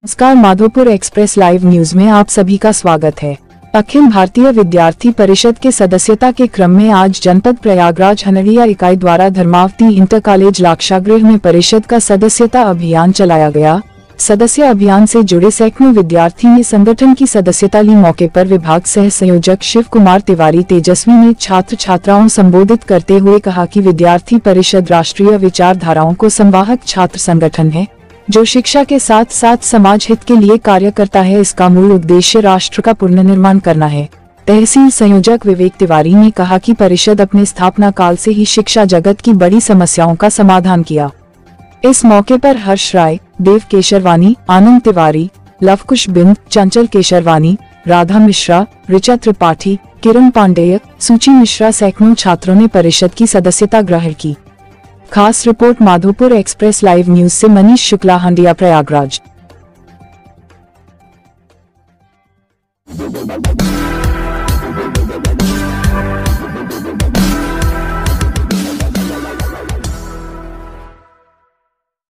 नमस्कार, Madhopur express live news में आप सभी का स्वागत है। अखिल भारतीय विद्यार्थी परिषद के सदस्यता के क्रम में आज जनपद प्रयागराज हनरिया इकाई द्वारा धर्मावती इंटर कॉलेज लाक्षागृह में परिषद का सदस्यता अभियान चलाया गया। सदस्य अभियान से जुड़े सैकड़ों विद्यार्थी ने संगठन की सदस्यता ली। मौके पर विभाग सह संयोजक शिव कुमार तिवारी तेजस्वी ने छात्र छात्राओं संबोधित करते हुए कहा कि विद्यार्थी परिषद राष्ट्रीय विचारधाराओं को संवाहक छात्र संगठन है, जो शिक्षा के साथ साथ समाज हित के लिए कार्य करता है। इसका मूल उद्देश्य राष्ट्र का पुनर्निर्माण करना है। तहसील संयोजक विवेक तिवारी ने कहा कि परिषद अपने स्थापना काल से ही शिक्षा जगत की बड़ी समस्याओं का समाधान किया। इस मौके पर हर्ष राय, देव केशरवानी, आनंद तिवारी, लवकुश बिंद, चंचल केशरवानी, राधा मिश्रा, ऋचा त्रिपाठी, किरण पांडेय, सूची मिश्रा सैकड़ों छात्रों ने परिषद की सदस्यता ग्रहण की। खास report Madhopur express live news से मनीष शुक्ला, हंडिया, प्रयागराज।